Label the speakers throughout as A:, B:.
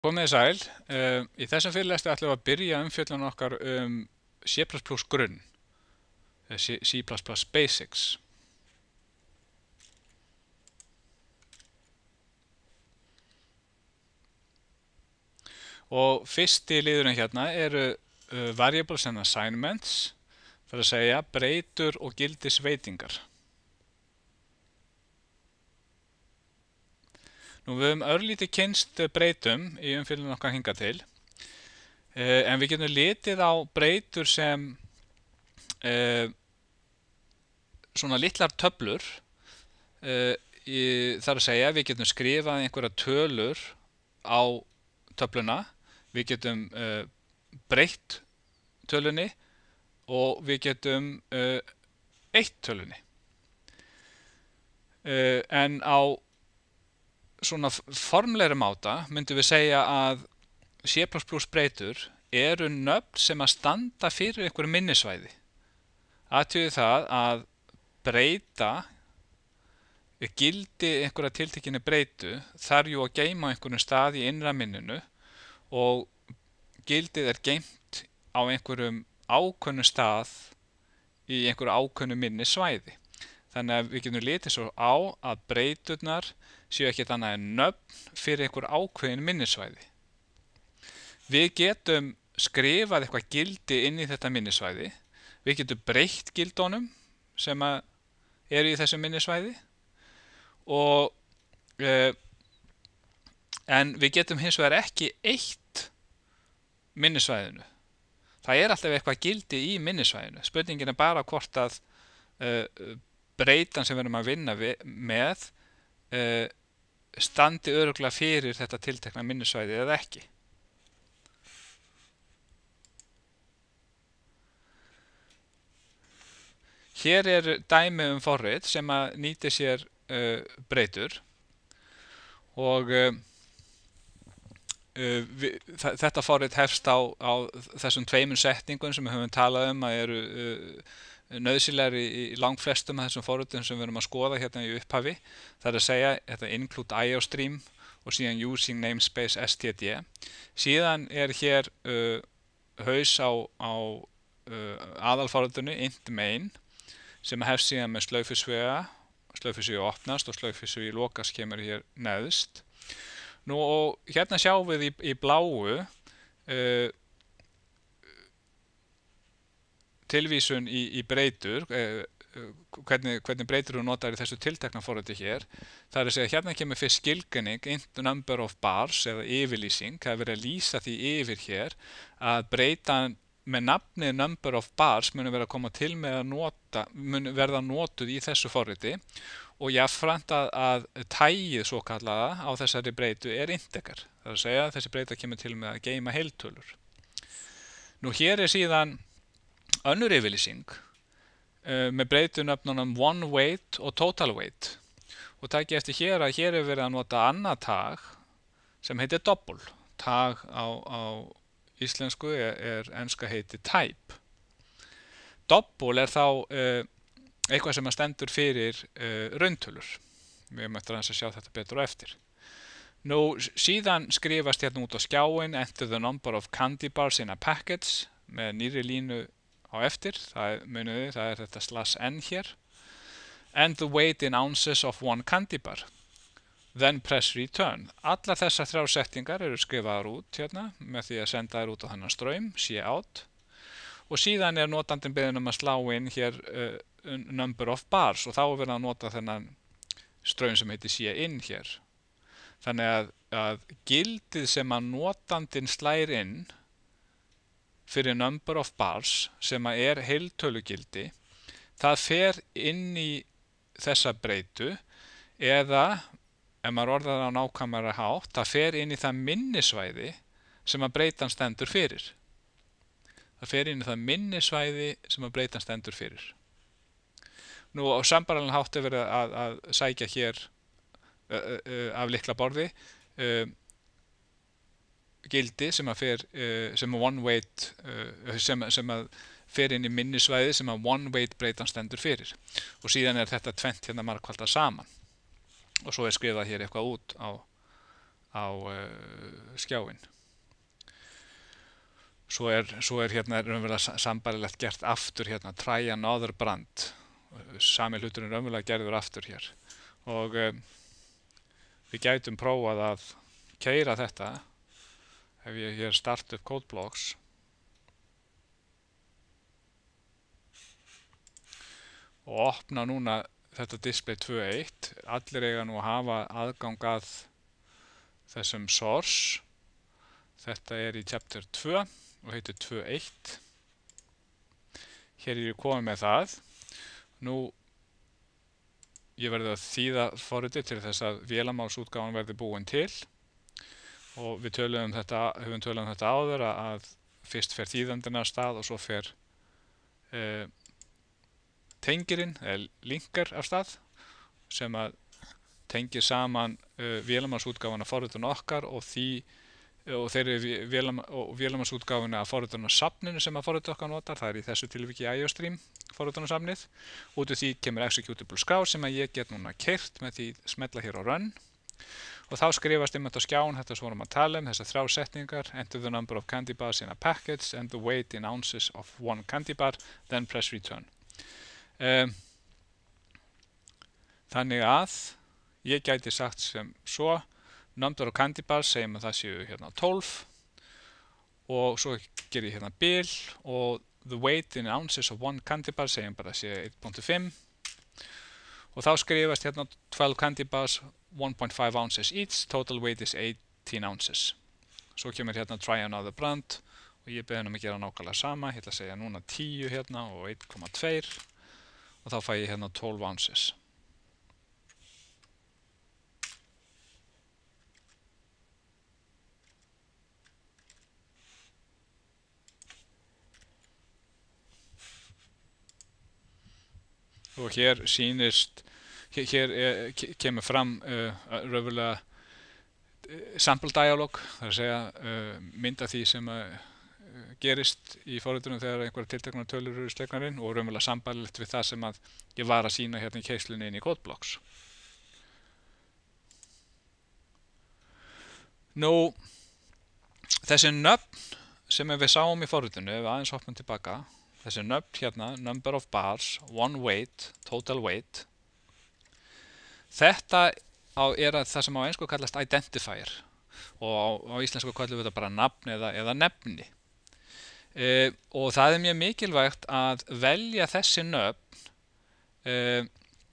A: Komið þið sæl. Í þessum fyrirlestri ætlum við að byrja umfjöllun okkar C++ grunn, C++ Basics. Og fyrsti liðurinn hérna eru variables and assignments, það er að segja breytur og gildisveitingar. Nú við höfum örlítið kynnst breytum í umfjöllun okkar hingað til, en við getum litið á breytur sem svona litlar töflur, þar að segja við getum skrifað einhverja tölur á töfluna, við getum breytt tölunni og við getum eytt tölunni. En á svona formlegri máta myndum við segja að C++ breytur eru nöfn sem að standa fyrir einhverju minnisvæði. Athugið það að breyta gildi einhverja tiltekinni breytu þarf jú að geyma á einhverjum stað í innra minninu og gildið er geymt á einhverjum ákveðnum stað í einhverju ákveðnu minnisvæði. Þannig að við getum litið svo á að breyturnar séu ekkert annað en nöfn fyrir einhver ákveðin minnisvæði. Við getum skrifað eitthvað gildi inn í þetta minnisvæði. Við getum breytt gildunum sem eru í þessu minnisvæði en við getum hins vegar ekki eytt minnisvæðinu. Það er alltaf eitthvað gildi í minnisvæðinu. Spurningin er bara hvort að breytan sem við erum að vinna með standi örugglega fyrir þetta tiltekna minnisvæði eða ekki. Hér er dæmi forrit sem að nýti sér breytur og þetta forrit hefst á þessum tveimur setningum sem við höfum talað að eru nauðsynlegar í langflestum af þessum forritum sem við erum að skoða hérna í upphafi. Það er að segja þetta include IOStream og síðan using namespace std. Síðan er hér haus á aðalforritinu int main sem hefst síðan með slöufusvega opnast og slöufusvegi lokast kemur hér neðst. Nú og hérna sjáum við í bláu tilvísun í breytur, hvernig breytur eru notaðar í þessu tiltekna forriti hér. Það er að segja hérna kemur fyrst skilgreining int number of bars eða yfirlýsing. Það er verið að lýsa því yfir hér að breytan með nafnið number of bars muni verða að koma til með að muni verða notuð í þessu forriti og jafnframt að tagið svo kallaða á þessari breytu er integer. Það er að segja að þessi breyta kemur til með að geyma heiltölur. Nú hér er síðan önnur yfirlýsing með breytunöfnunum oneweight og totalweight og takið eftir hér að hér er verið að nota annað tag sem heitir double. Tag á íslensku er enska heiti type. Double er þá eitthvað sem stendur fyrir rauntölur. Við höfum eftir að sjá þetta betur á eftir. Nú síðan skrifast hérna út á skjáin enter the number of candy bars in a package með nýrri línu á eftir. Það er þetta /n hér. And the weight in ounces of one candy bar. Then press return. Allar þessar þrjár settingar eru skrifaðar út hérna með því að senda þær út á þennan straum, cout. Og síðan er notandinn beðinn að slá inn hér number of bars og þá er verið að nota þennan straum sem heitir cin hér. Þannig að gildið sem að notandinn slær inn fyrir number of bars sem að er heiltölugildi, það fer inn í þessa breytu eða ef maður orðar það á nákvæmara hátt, það fer inn í það minnisvæði sem að breytan stendur fyrir. Það fer inn í það minnisvæði sem að breytan stendur fyrir. Nú á sambærilegan hátt er verið að sækja hér af lyklaborði gildi sem að fer sem one weight sem að fer inn í minnisvæði sem að one weight breytan stendur fyrir. Og síðan er þetta tvennt hérna margfaldað saman. Og svo er skrifað hér eitthvað út á skjáinn. Svo er hérna raunverulega sambarilegt gert aftur hérna, try another brand. Sami hluturinn raunverulega gerður aftur hér. Og við gætum prófað að keyra þetta ef ég hér start upp CodeBlocks og opna núna þetta display 2.1. Allir eiga nú að hafa aðgang að þessum source. Þetta er í chapter 2 og heitir 2.1. Hér er ég komið með það. Nú ég verði að þýða forritið til þess að vélamálsútgáfan verði búin til og við höfum tölum þetta áður að fyrst fer þýðandinn af stað og svo fer tengirinn eða linkar af stað sem að tengir saman vélamálsútgáfan af forritinu okkar og þeirri vélamálsútgáfuna af forritunarssafninu sem að forritið okkar notar. Það er í þessu tilviki IOStream forritunarsafnið. Út úr því kemur executable skrá sem að ég get núna keyrt með því smella hér á run og þá skrifast á skján þetta sem vorum að tala þessar 3 setningar: enter the number of candy bars in a package and the weight in ounces of one candy bar, then press return. Þannig að ég gæti sagt sem svo number of candy bars, segjum að það séu hérna 12 og svo ger ég hérna bil og the weight in ounces of one candy bar, segjum bara að séu 1.5 og þá skrifast hérna 12 candy bars 1.5 ounces each, total weight is 18 ounces. Svo kemur hérna try another brand og ég beði að gera nákvæmlega sama. Ég ætla að segja núna 10 hérna og 1.2 og þá fæ ég hérna 12 ounces. Og hér sýnist, kemur fram raunverulega sample dialog, það er að segja mynd af því sem gerist í forritunum þegar einhverjar tilteknar tölur eru slegnar inn og raunverulega sambarlegt við það sem að ég var að sýna hérna í keyslunni inn í CodeBlocks. Nú, þessi nöfn sem við sáum í forritunu, ef við aðeins hoppum tilbaka, þessi nöfn hérna, number of bars, one weight, total weight, þetta er það sem á ensku kallast identifier og á íslensku kallum við þetta bara nafn eða nefni. Og það er mjög mikilvægt að velja þessi nöfn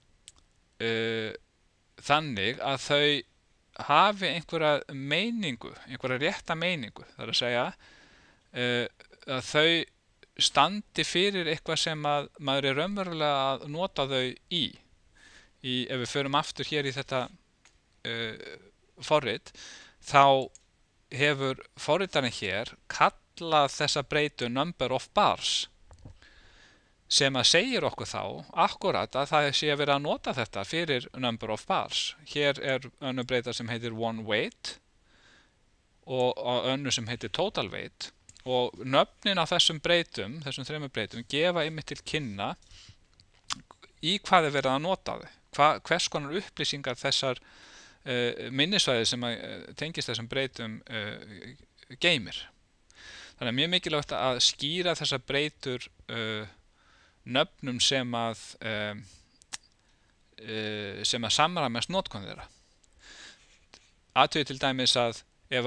A: þannig að þau hafi einhverja meiningu, einhverja rétta meiningu. Það er að segja að þau standi fyrir eitthvað sem að maður er raunverulega að nota þau ef við förum aftur hér í þetta forrit, þá hefur forritarinn hér kallað þessa breytu number of bars sem að segir okkur þá akkurat að það sé að vera að nota þetta fyrir number of bars. Hér er önnur breyta sem heitir one weight og önnur sem heitir total weight og nöfnin á þessum 3 breytum gefa einmitt til kynna í hvað er verið að nota þau, hvers konar upplýsingar þessar minnisvæði sem tengist þessum breytum geymir. Þannig að mjög mikilvægt að skýra þessar breytur nöfnum sem að samræmast notkun þeirra. Athugið til dæmis að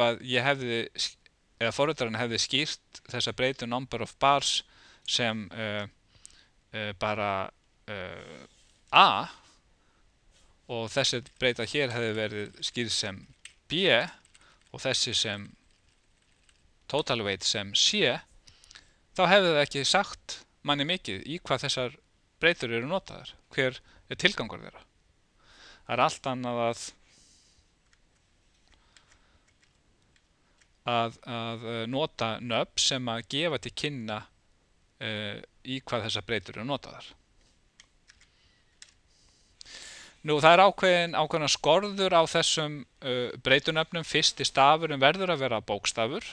A: ef forritarinn hefði skýrt þessa breytu number of bars sem bara A og þessi breyta hér hefði verið skýrð sem B og þessi sem total weight sem C, þá hefði það ekki sagt manni mikið í hvað þessar breytur eru notaðar, hver er tilgangur þeirra. Það er allt annað að nota nöfn sem að gefa til kynna í hvað þessar breytur eru notaðar. Nú, það er ákveðna skorður á þessum breytunöfnum. Fyrsti stafurinn verður að vera bókstafur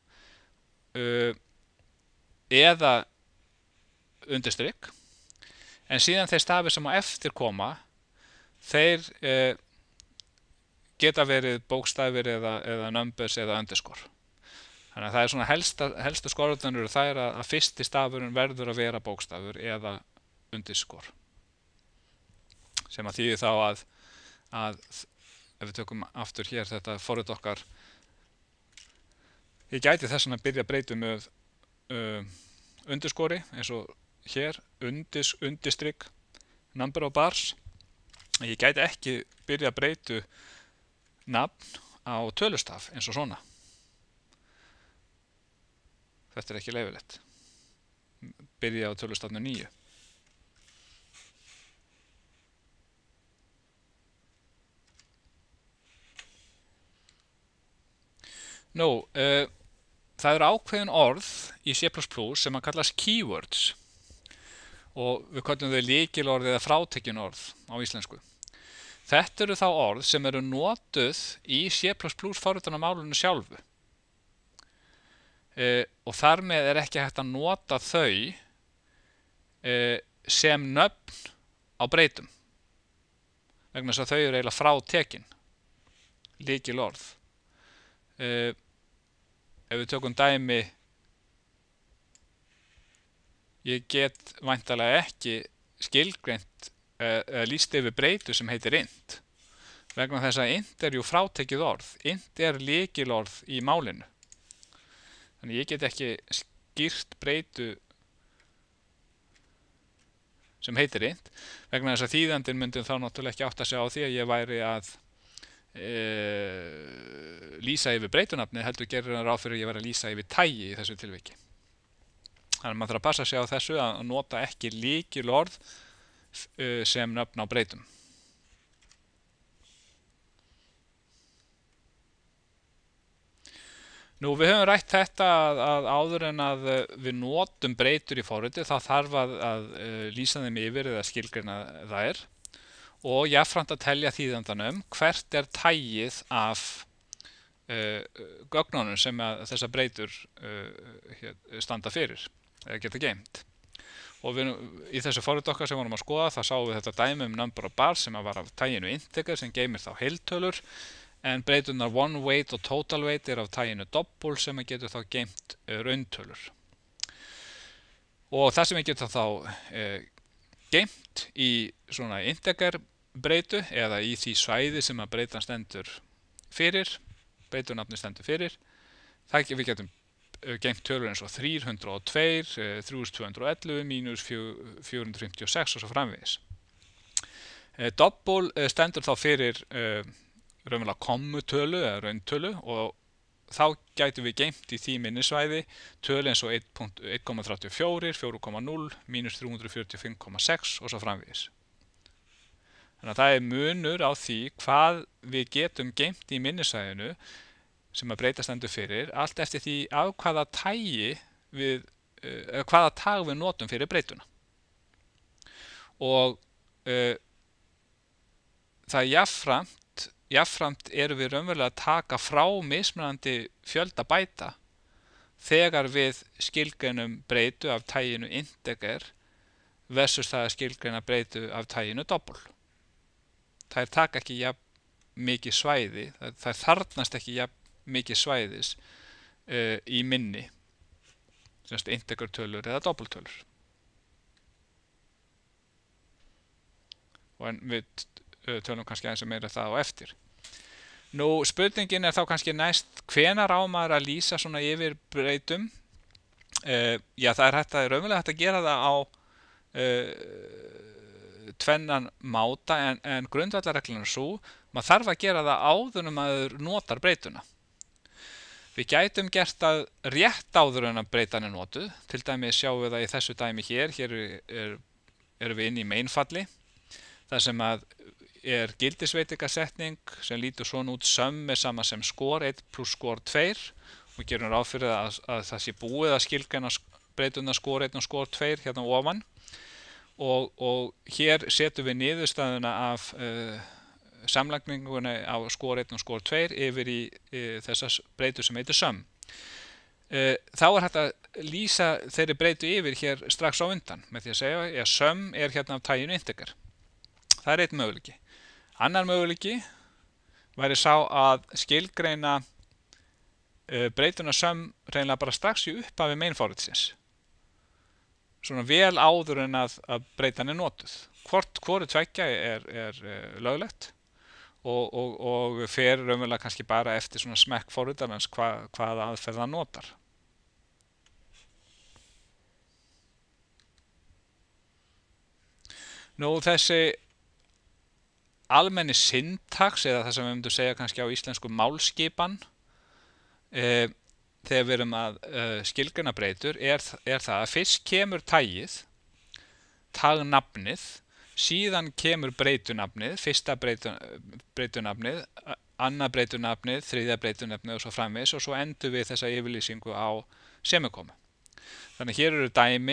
A: eða undirstrikk, en síðan þeir stafir sem á eftir koma, þeir geta verið bókstafir eða numbers eða underscore. Þannig að það er svona helstu skorðanir og það er að fyrsti stafurinn verður að vera bókstafur eða underscore. Sem að þýðir þá að ef við tökum aftur hér þetta forrit okkar, ég gæti þess að byrja að breyta með underscore eins og hér, undirstrykk, number of bars. Ég gæti ekki byrja að breyta nafn á tölustaf eins og svona. Þetta er ekki leyfilegt. Byrja á tölustafnu 9. Það eru ákveðin orð í C++ sem að kallast keywords og við kallum þau lykilorð eða frátekin orð á íslensku. Þetta eru þá orð sem eru notuð í C++ forritunarmálinu sjálfu og þar með er ekki hægt að nota þau sem nöfn á breytum vegna þess að þau eru eiginlega frátekin lykilorð. Ef við tökum dæmi, ég get væntanlega ekki skilgreint lýst yfir breytu sem heitir int vegna þess að int er jú frátekið orð. Int er lykilorð í málinu. Þannig ég get ekki skýrt breytu sem heitir int vegna þess að þýðandinn myndi þá náttúrulega ekki átta sig á því að ég væri að lýsa yfir breytunafni, heldur gerir hann ráð fyrir að ég væri að lýsa yfir tagi í þessu tilviki. Þannig að maður þarf að passa sig á þessu að nota ekki lykilorð sem nöfn á breytum. Við höfum rætt þetta að áður en að við notum breytur í forriti þá þarf að lýsa þeim yfir eða skilgreina þær og jafnframt að telja þýðandanum hvert er tagið af gögnunum sem þessar breytur standa fyrir eða geta geymt. Og í þessu forrit okkar sem vorum að skoða þá sáum við þetta dæmi number of bars sem var af taginu integer sem geymir þá heiltölur en breytunar one weight og total weight er af taginu double sem getur þá geymt rauntölur. Og það sem við getum þá geymt í svona integer breytu eða í því svæði sem að breytan stendur fyrir, breytunafni stendur fyrir, það við getum geymt tölur eins og 302, 3211, mínus 456 og svo framvegis. Double stendur þá fyrir raunverulega kommutölu eða rauntölu og þá gætum við geymt í því minnisvæði tölu eins og 1,34, 4,0, mínus 345,6 og svo framvegis. Þannig að það er munur á því hvað við getum geymt í minnisvæðinu sem að breyta stendur fyrir, allt eftir því af hvaða tagi hvaða tag við notum fyrir breytuna. Og það er jafnframt erum við raunverulega að taka frá mismunandi fjölda bæta þegar við skilgreinum breytu af taginu integer versus það að skilgreina breytu af taginu double. Það taka ekki jafn mikið svæði, það þarfnast ekki jafn mikið svæðis í minni, semst integertölur eða doppeltölur. Og við tölum kannski aðeins meira það á eftir. Spurningin er þá kannski næst, hvenær á maður að lýsa svona yfir breytum? Já, það er raunverulega hægt að gera það á tvennan máta en grundvallarreglan er svo, maður þarf að gera það áður en maður notar breytuna. Við gætum gert það rétt áður en að breytan er notuð, til dæmi sjáum við það í þessu dæmi hér erum við inn í mainfalli, þar sem að er gildisveitingasetning sem lítur svona út sum er sama sem score 1 plus score 2 og gerum ráð fyrir að það sé búið að skilgreina breytuna score 1 og score 2 hérna ofan og hér setjum við niðurstaðuna af samlagningunni á score 1 og score 2 yfir í þessar breytu sem heitir sum. Þá er hægt að lýsa þeirri breytu yfir hér strax á undan með því að segja að sum er hérna af taginu integer. Það er einn möguleiki. Annar möguleiki væri sá að skilgreina breytuna sum reynilega bara strax í upphafi mainforritsins, svona vel áður en að breytan notuð. Hvoru tveggja er löglegt og fer raunverulega kannski bara eftir svona smekk forritarans hvaða aðferð það notar. Nú þessi almenni syntax, eða það sem við myndum segja kannski á íslensku málskipan, þegar við erum að skilgreina breytur, er það að fyrst kemur tagnafnið, síðan kemur breytunafnið, fyrsta breytunafnið, annað breytunafnið, þriðja breytunafnið og svo framvegis, og svo endur við þessa yfirlýsingu á semikómu. Þannig hér eru dæmi,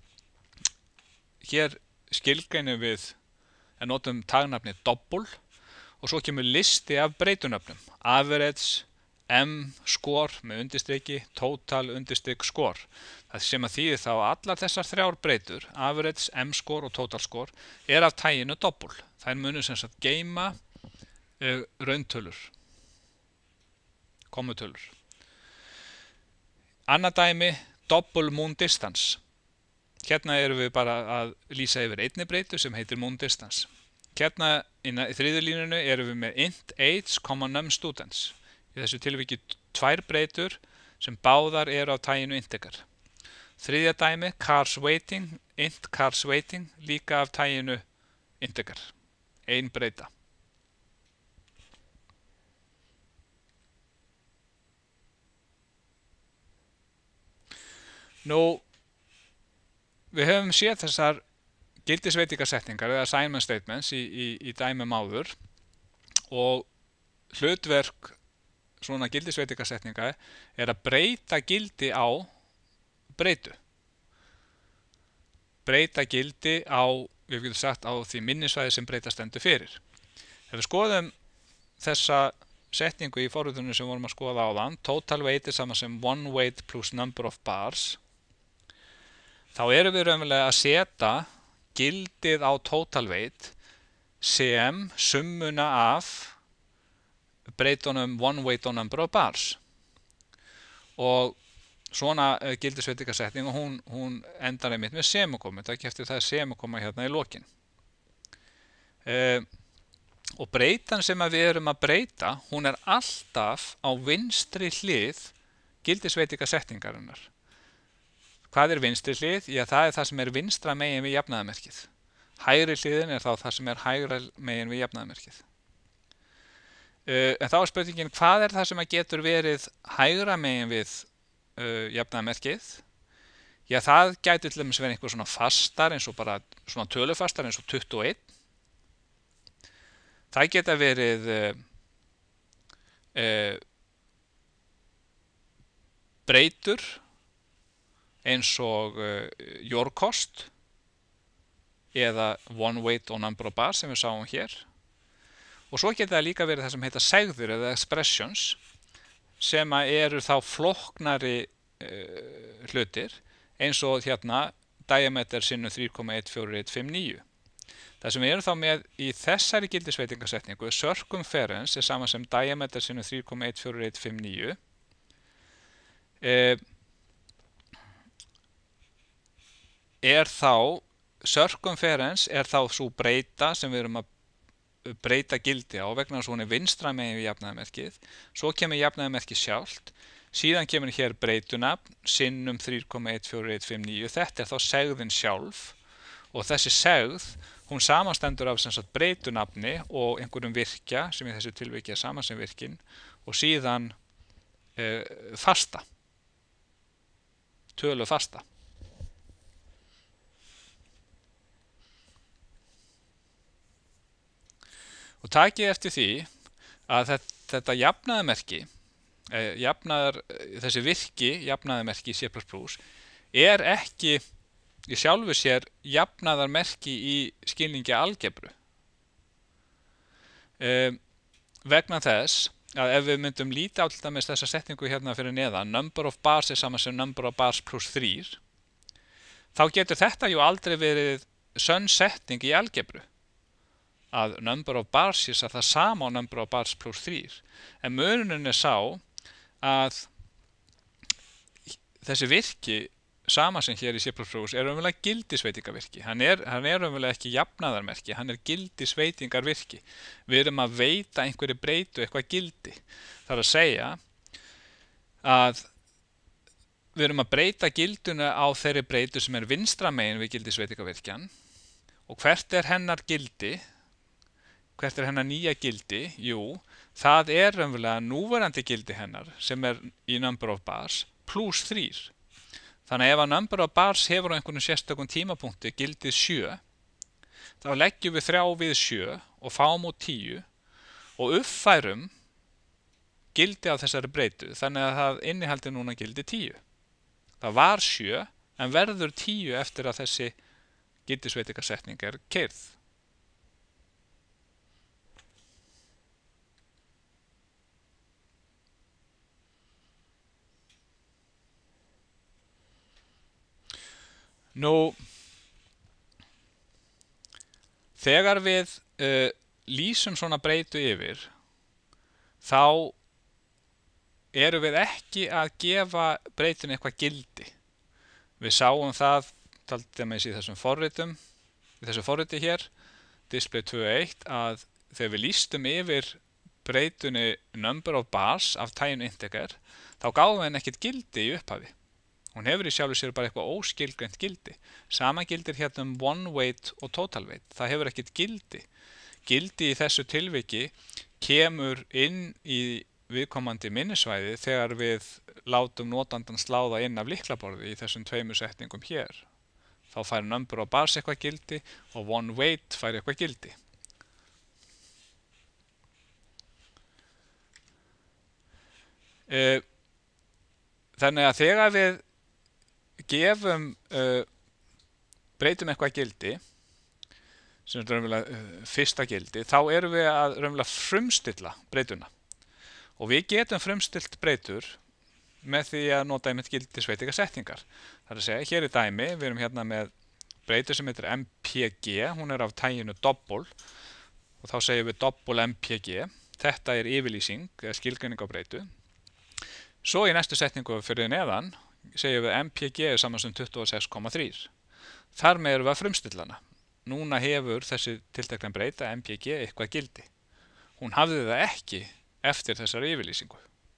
A: hér skilgreinum við að notum tagnafnið double og svo kemur listi af breytunöfnum, average, m-score með undirstriki, total undirstrik score. Það sem að þýðir þá að allar þessar þrjár breytur, average, m-score og total score, er af taginu double. Þær munu sem sagt geyma rauntölur, komutölur. Annað dæmi, double moon distance. Hérna erum við bara að lýsa yfir einni breytu sem heitir moon distance. Hérna í þriðju línunni erum við með int age, num students. Í þessu tilviki 2 breytur sem báðar eru af taginu integer. Þriðja dæmi, cars waiting, int cars waiting, líka af taginu integer. Ein breyta. Nú, við höfum séð þessar gildisveitingasetningar eða assignment statements í dæmum áður, og hlutverk svona gildisveitingasetninga er að breyta gildi á breytu. Breyta gildi á, við getum sagt, á því minnisvæði sem breyta stendur fyrir. Ef við skoðum þessa setningu í forritunum sem vorum að skoða áðan, total weight er sama sem one weight plus number of bars, þá erum við raunverulega að setja gildið á total weight sem summuna af breytunum one weight og number of bars. Og svona gildisveitingasetning, hún endar einmitt með semikómu. Takk eftir það semikóma hérna í lokin. Og breytan sem við erum að breyta, hún er alltaf á vinstri hlið gildisveitingasetningarinnar. Hvað er vinstri hlið? Já, það er það sem er vinstra megin við jafnaðarmerkið. Hægri hliðin er þá það sem er hægra megin við jafnaðarmerkið. En þá er spurningin, hvað er það sem getur verið hægra megin við jafnaðarmerkið? Já, það gæti til dæmis verið einhver svona fastar, eins og bara svona tölufastar eins og 21. Það geta verið breytur eins og your cost eða one weight og number of bars sem við sáum hér. Og svo geta það líka verið það sem heita segður eða expressions, sem eru þá flóknari hlutir, eins og hérna diameter sinnum 3,14159. Það sem við erum þá með í þessari gildisveitingasetningu, circumference er sama sem diameter sinnum 3,14159. Circumference er þá svo breyta sem við erum að breyta gildi á vegna þess að hún er vinstra megin við jafnaðarmerkið. Svo kemur jafnaðarmerkið sjálft, síðan kemur hér breytunafn sinnum 3,14159. Þetta er þá segðin sjálf, og þessi segð, hún samanstendur af sem sagt breytunafni og einhverjum virkja sem í þessu tilviki er sama sem virkin, og síðan fasta, tölu fasta. Og takið eftir því að þetta jafnaðarmerki, þessi virki jafnaðarmerki í C++ er ekki í sjálfu sér jafnaðarmerki í skilningi algebru. Vegna þess að ef við myndum líta á til dæmis þessa setningu hérna fyrir neðan, number of bars er sama sem number of bars plus 3, þá getur þetta aldrei verið sönn setning í algebru. að number of bars er það sama á number of bars plus 3. En mununin er sá að þessi virki sama sem hér í C++ er raunverulega gildisveitingarvirki. Hann er raunverulega ekki jafnaðarmerki, hann er gildisveitingarvirki. Við erum að veita einhverju breytu eitthvað gildi. Það er að segja að við erum að breyta gilduna á þeirri breytu sem er vinstra megin við gildisveitingarvirkjan. Og hvert er hennar gildi? Hvert er hennar nýja gildi? Jú, það er raunverulega núverandi gildi hennar sem er í number of bars plus 3. Þannig að ef að number of bars hefur á einhvern sérstökum tímapunkti gildið 7, þá leggjum við 3 við 7 og fáum út 10 og uppfærum gildi á þessari breytu, þannig að það innihaldi núna gildi 10. Það var 7 en verður 10 eftir að þessi gildisveitingarsetning er keyrð. Nú, þegar við lýsum svona breytu yfir, þá erum við ekki að gefa breytunni eitthvað gildi. Við sáum það til dæmis í þessum forritum, í þessu forriti hér, display 2.1, að þegar við lýstum yfir breytunni number of bars af taginu integer, þá gáðum við henni ekkert gildi í upphafi. Hún hefur í sjálfu sér bara eitthvað óskilgreint gildi. Sama gildir hérna one weight og total weight. Það hefur ekkert gildi. Gildi í þessu tilviki kemur inn í viðkomandi minnisvæði þegar við látum notandan slá það inn af lyklaborði í þessum tveimur setningum hér. Þá fær number of bars eitthvað gildi og one weight fær eitthvað gildi. Þannig að þegar við gefum breytum eitthvað gildi sem er raunverulega fyrsta gildi, þá erum við að raunverulega frumstilla breytuna og við getum frumstilt breytur með því að nota einmitt gildisveitingarsetningar. Það er að segja, hér í dæmi, við erum hérna með breytu sem heitir MPG, hún er af taginu double og þá segjum við double MPG. Þetta er yfirlýsing eða skilgreining á breytu. Svo í næstu setningu fyrir neðan segjum við MPG er saman sem 26,3. Þar með erum við að frumstilla hana. Núna hefur þessi tiltekna breyta MPG eitthvað gildi. Hún hafði það ekki eftir þessari yfirlýsingu.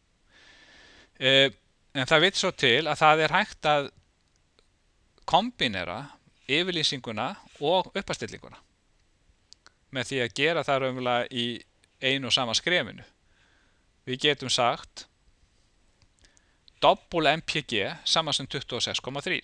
A: En það vill svo til að það er hægt að kombinera yfirlýsinguna og uppastillinguna með því að gera það raunverulega í einu og sama skrefinu. Við getum sagt double MPG saman sem 26,3.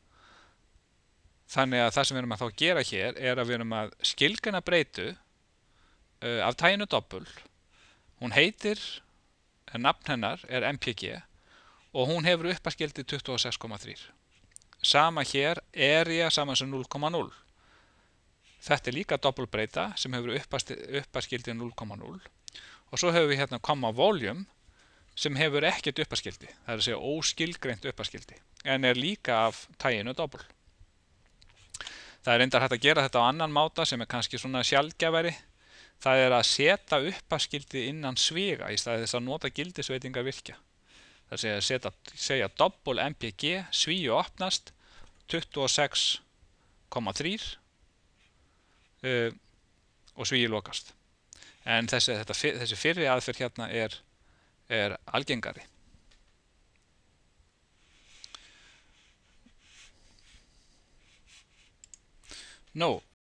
A: Þannig að það sem við erum að þá gera hér er að við erum að skilgreina breytu af taginu double. Hún heitir, nafn hennar er MPG og hún hefur uppaskildi 26,3. Sama hér, area saman sem 0,0. Þetta er líka double breyta sem hefur uppaskildi 0,0 og svo hefur við hérna comma volume sem hefur ekkert uppaskildi, það er að segja óskilgreint uppaskildi, en er líka af taginu double. Það er reyndar hægt að gera þetta á annan máta sem er kannski svona sjaldgæfari. Það er að setja uppaskildi innan sviga í staði þess að nota gildisveitingarvirkja. Það er að segja double MPG, svíu opnast, 26,3 og svíu lokast. En þessi fyrri aðferð hérna er algengari. Nú,